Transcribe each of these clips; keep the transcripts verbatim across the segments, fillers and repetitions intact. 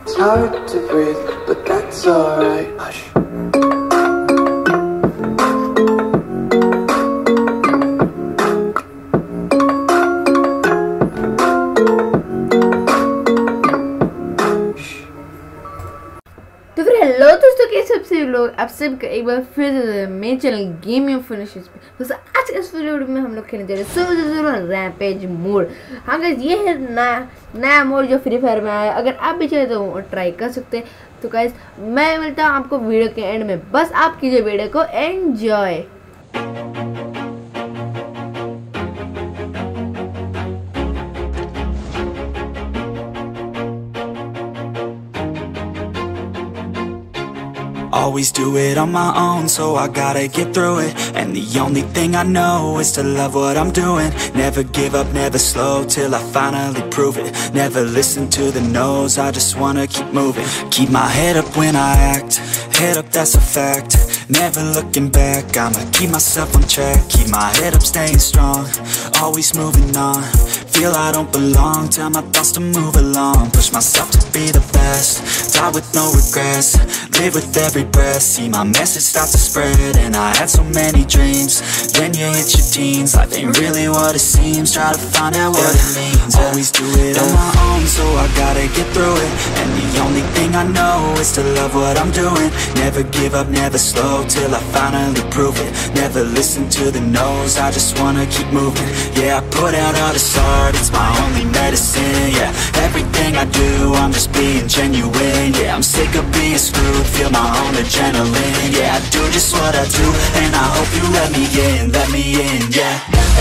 It's hard to breathe, but that's alright. Hush. तो फिर hello दोस्तों, कैसे आप सभी लोग आप सबका एक बार फिर मेरे चैनल गेमिंग फिनिशेस पे दोस्तों आज के इस वीडियो में हम लोग खेलने जा रहे हैं सो ज़रूर रैम्पेज मोड। हाँ गाइस, ये है नया नया मोड जो फ्री फायर में आया है। अगर आप भी चाहे तो ट्राई कर सकते हैं। तो गाइस मैं मिलता हूँ आपको वीडियो के एंड में, बस आप कीजिए वीडियो को enjoy. Always do it on my own, so I gotta get through it. And the only thing I know is to love what I'm doing. Never give up, never slow, till I finally prove it. Never listen to the no's, I just wanna keep moving. Keep my head up when I act, head up, that's a fact. Never looking back, I'ma keep myself on track. Keep my head up, staying strong, always moving on. Feel I don't belong, tell my thoughts to move along. Push myself to be the best, die with no regrets. Live with every breath, see my message start to spread. And I had so many dreams, then you hit your teens. Life ain't really what it seems, try to find out what it means. Always do it on my own, so I gotta get through it. And the only thing I know is to love what I'm doing. Never give up, never slow, till I finally prove it. Never listen to the no's, I just wanna keep moving. Yeah, I put out all this art, it's my only medicine. Yeah, everything I do, I'm just being genuine. Yeah, I'm sick of being screwed, feel my own adrenaline. Yeah, I do just what I do, and I hope you let me in, let me in, yeah.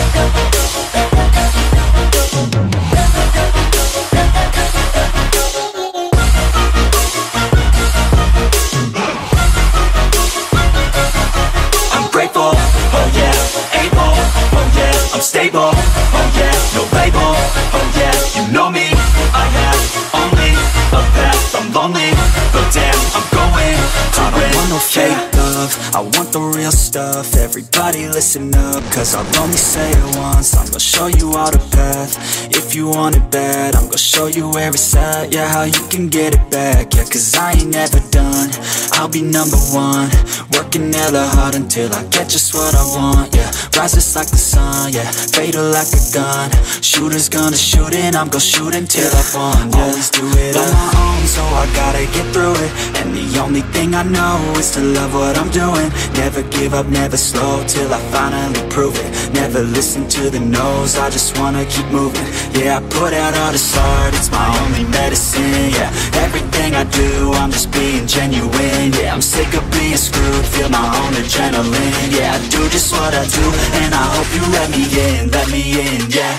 I'm grateful, oh yeah, able, oh yeah, I'm stable, oh yeah, no label, oh yeah, you know me, I have only a path, I'm lonely, but damn, I'm going to I don't want no fake love, I want the real stuff. Everybody listen up, cause I'll only say it once. I'm gonna show you all the path, if you want it bad. I'm gonna show you where it's at, yeah, how you can get it back. Yeah, cause I ain't never done, I'll be number one. Working hella hard until I get just what I want. Yeah, rises like the sun, yeah, fatal like a gun. Shooter's gonna shoot and I'm gonna shoot until I won. Yeah, always do it on my own, so I gotta get through it. And the only thing I know is to love what I'm doing. Never give up, never slow, till I finally prove it. Never listen to the no's, I just wanna keep moving. Yeah, I put out all this art, it's my only medicine. Yeah, everything I do, I'm just being genuine. Yeah, I'm sick of being screwed, feel my own adrenaline. Yeah, I do just what I do, and I hope you let me in, let me in, yeah.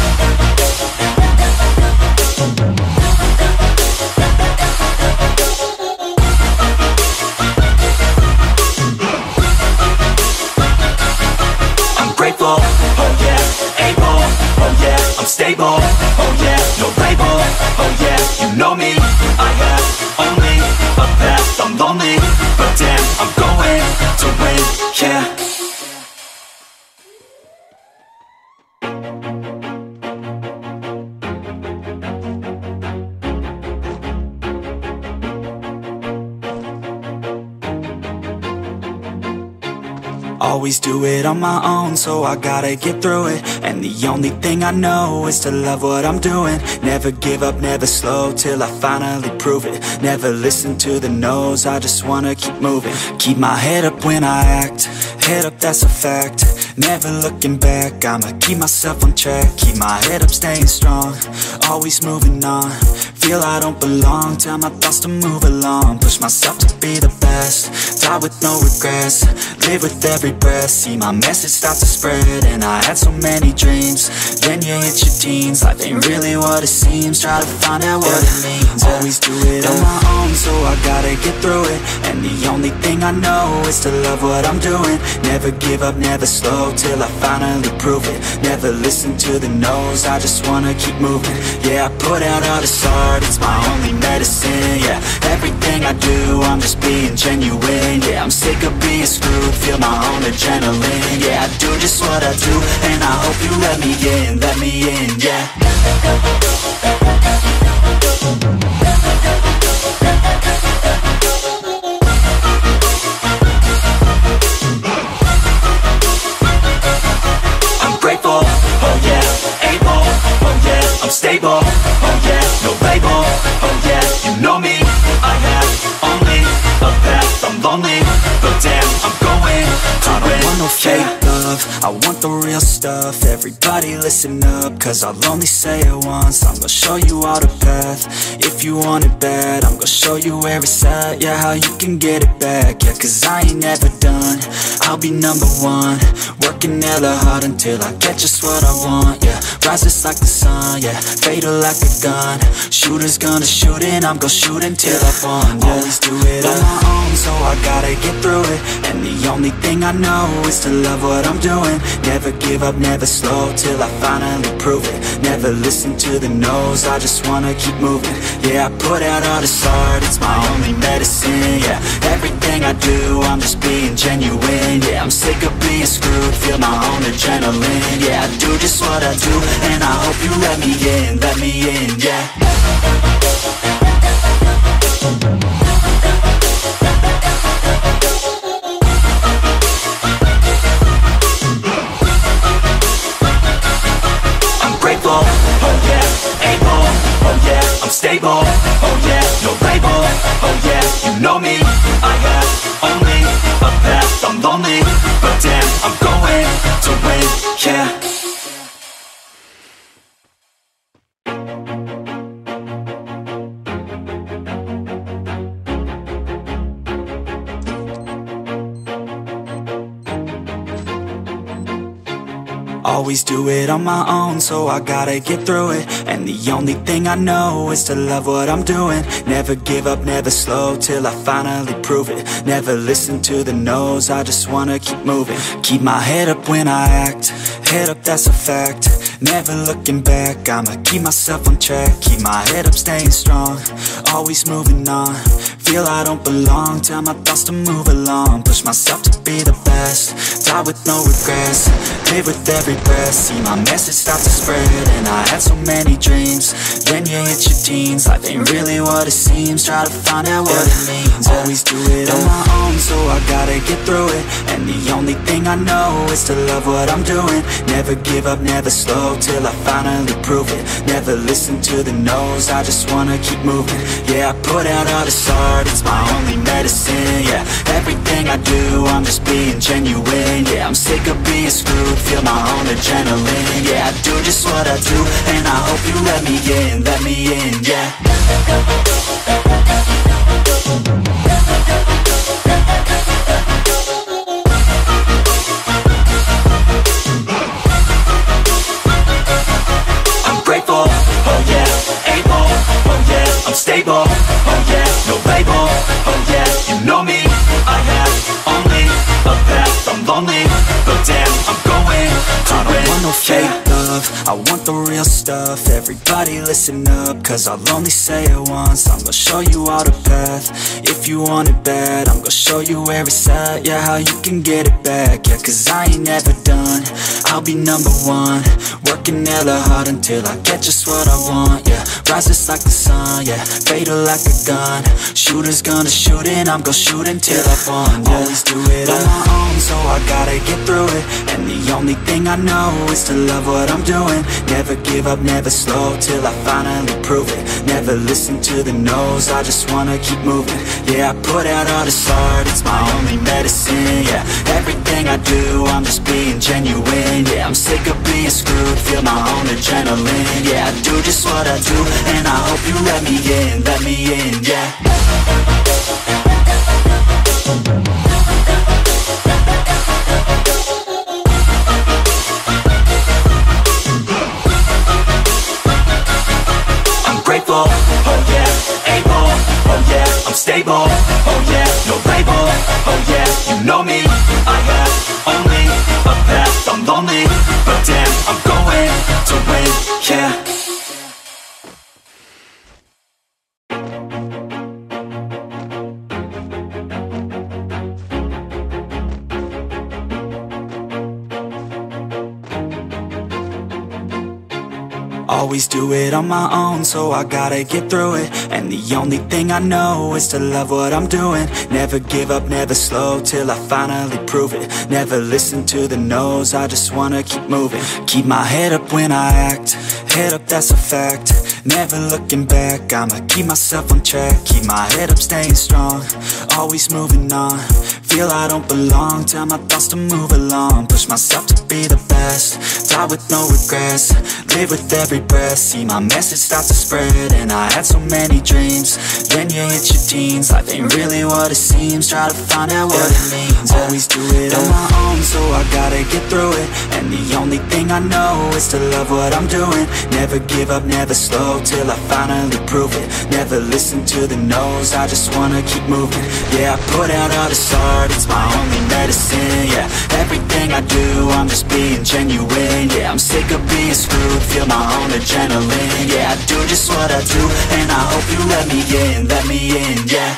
Oh yeah, able, oh yeah, I'm stable, oh yeah, no label, oh yeah, you know me, I have only a path, I'm lonely, but damn, I'm going to win, yeah. Always do it on my own, so I gotta get through it. And the only thing I know is to love what I'm doing. Never give up, never slow, till I finally prove it. Never listen to the no's, I just wanna keep moving. Keep my head up when I act, head up, that's a fact. Never looking back, I'ma keep myself on track. Keep my head up, staying strong, always moving on. Feel I don't belong, tell my thoughts to move along. Push myself to be the best, die with no regrets. Live with every breath, see my message start to spread. And I had so many dreams, then you hit your teens. Life ain't really what it seems, try to find out what it means. Always do it on my own, so I gotta get through it. And the only thing I know is to love what I'm doing. Never give up, never slow, till I finally prove it. Never listen to the no's, I just wanna keep moving. Yeah, I put out all this art, it's my only medicine. Yeah, everything I do, I'm just being genuine. Yeah, I'm sick of being screwed, feel my own adrenaline. Yeah, I do just what I do, and I hope you let me in, let me in, yeah. no fake love, I want the real stuff. Everybody listen up, cause I'll only say it once. I'm gonna show you all the path, if you want it bad. I'm gonna show you where it's at, yeah, how you can get it back. Yeah, cause I ain't never done, I'll be number one. Working hella hard until I get just what I want, yeah. Rises like the sun, yeah, fatal like a gun. Shooters gonna shoot and I'm gonna shoot until I won, yeah. Always do it on my own, so I gotta get through it. And the only thing I know is to love what I'm doing. Never give up, never slow, till I finally prove it. Never listen to the no's, I just wanna keep moving. Yeah, I put out all this art, it's my only medicine, yeah. Everything I do, I'm just being genuine, yeah. I'm sick of being screwed, feel my own adrenaline, yeah. I do just what I do, and I hope you let me in, let me in, yeah. Oh yeah, able, oh yeah, I'm stable, oh yeah, no label, oh yeah, you know me, I have only a path, I'm lonely, but damn, I'm going to win, yeah. Always do it on my own, so I gotta get through it. And the only thing I know is to love what I'm doing. Never give up, never slow, till I finally prove it. Never listen to the no's, I just wanna keep moving. Keep my head up when I act, head up, that's a fact. Never looking back, I'ma keep myself on track. Keep my head up, staying strong, always moving on. Feel I don't belong, tell my thoughts to move along. Push myself to be the best, die with no regrets. Live with every breath, see my message start to spread. And I had so many dreams, then you hit your teens. Life ain't really what it seems, try to find out what it means. Always do it on my own, so I gotta get through it. And the only thing I know is to love what I'm doing. Never give up, never slow, till I finally prove it. Never listen to the no's, I just wanna keep moving. Yeah, I put out all this art, it's my only medicine, yeah. Everything I do, I'm just being genuine, yeah. I'm sick of being screwed, feel my own adrenaline, yeah. I do just what I do, and I hope you let me in, let me in, yeah. I'm grateful, oh yeah, able, oh yeah, I'm stable, oh yeah, no label, oh yeah, you know me, I have only a path, I'm lonely, but damn, I'm going to win. I don't want no fake love, I want the real stuff. Everybody listen up, cause I'll only say it once. I'm gonna show you all the path, if you want it bad. I'm gonna show you where it's at, yeah, how you can get it back. Yeah, cause I ain't never done, I'll be number one. Working hella hard until I get just what I want, yeah. Rises like the sun, yeah, fatal like a gun. Shooters gonna shoot and I'm gonna shoot until I won, yeah. Always do it on my own, so I gotta get through it. And the only thing I know is to love what I'm doing. Never give up, never slow, till I finally prove it. Never listen to the no's, I just wanna keep moving. Yeah, I put out all this art, it's my only medicine, yeah. Everything I do, I'm just being genuine, yeah. I'm sick of being screwed, feel my own adrenaline, yeah. I do just what I do, and I hope you let me in, let me in, yeah. Oh yeah, able, oh yeah, I'm stable, oh yeah, no label, oh yeah, you know me, I have only a path, I'm lonely, but damn, I'm going to win, yeah. Always do it on my own, so I gotta get through it. And the only thing I know is to love what I'm doing. Never give up, never slow, till I finally prove it. Never listen to the no's, I just wanna keep moving. Keep my head up when I act, head up, that's a fact. Never looking back, I'ma keep myself on track. Keep my head up, staying strong, always moving on. feel I don't belong, tell my thoughts to move along, push myself to be the best, die with no regrets, live with every breath, see my message start to spread, and I had so many dreams, then you hit your teens, life ain't really what it seems, try to find out what it means, always do it on my own, so I gotta get through it, and the only thing I know is to love what I'm doing, never give up, never slow, till I finally prove it, never listen to the no's, I just wanna keep moving, yeah, I put out all this art, it's my only medicine, yeah, everything I do, I'm just being genuine, yeah, I'm sick of being screwed, feel my own adrenaline, yeah, I do just what I do, and I hope you let me in, let me in, yeah.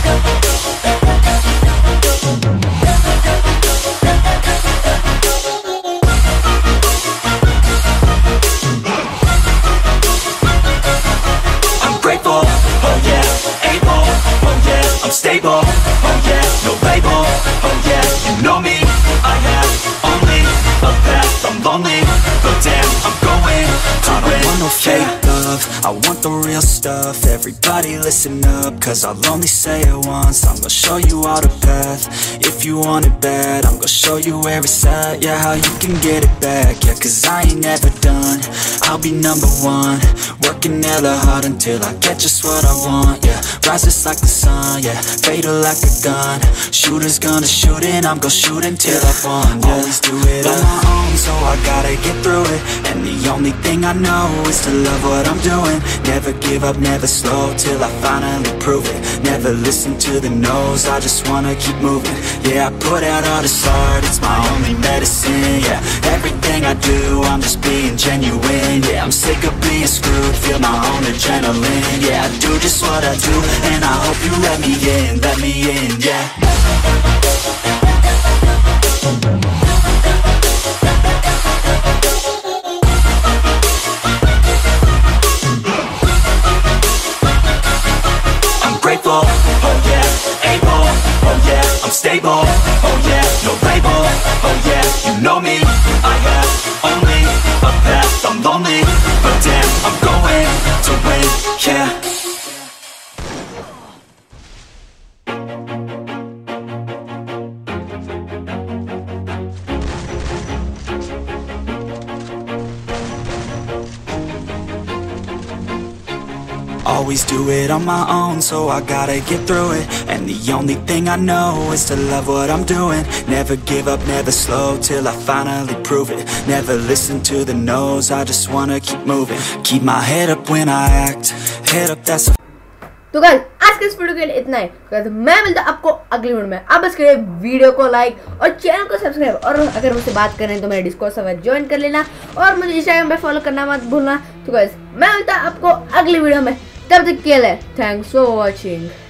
I'm grateful, oh yeah, able, oh yeah, I'm stable, oh yeah, no label, oh yeah, you know me, I have only a path, I'm lonely, but damn, I'm going to I don't win. Want no fake love, I want the real stuff, everybody listen up, cause I'll only say it once, I'm gonna show you all the path, if you want it bad, I'm gonna show you where it's at, yeah, how you can get it back, yeah, cause I ain't never done, I'll be number one, working hella hard until I get just what I want, yeah, rises like the sun, yeah, fatal like a gun, shooters gonna shoot and I'm gonna shoot until I won, yeah, always do it on my own, so I gotta get through it, and the only thing I know is to love what I'm doing, never give up, never slow, till I finally prove it, never listen to the no's, I just wanna keep moving, yeah, I put out all this art, it's my only medicine, yeah, everything I do, I'm just being genuine, yeah, I'm sick of being screwed, feel my own adrenaline, yeah, I do just what I do, and I hope you let me in, let me in, yeah. Grateful, oh yeah, able, oh yeah, I'm stable, oh yeah, no label, oh yeah, you know me, I have only a path, I'm lonely, but damn, I'm going to win, yeah. Always do it on my own, so I gotta get through it, and the only thing I know is to love what I'm doing, never give up, never slow, till I finally prove it, never listen to the no's, I just wanna keep moving, keep my head up when I act, head up that's a... तो guys आज के इस video के लिए इतना ही, guys मैं मिलता आपको अगली वीडियो में, आप बस करिए वीडियो को लाइक और चैनल को सब्सक्राइब, और अगर मुझसे बात करें तो मेरे डिस्कॉर्ड सर्वर ज्वाइन कर लेना, और मुझे इंस्टाग्राम पे फॉलो करना मत भूलना। तो गाइस मैं मिलता आपको अगली वीडियो में, तब तक के लिए थैंक्स फॉर वॉचिंग।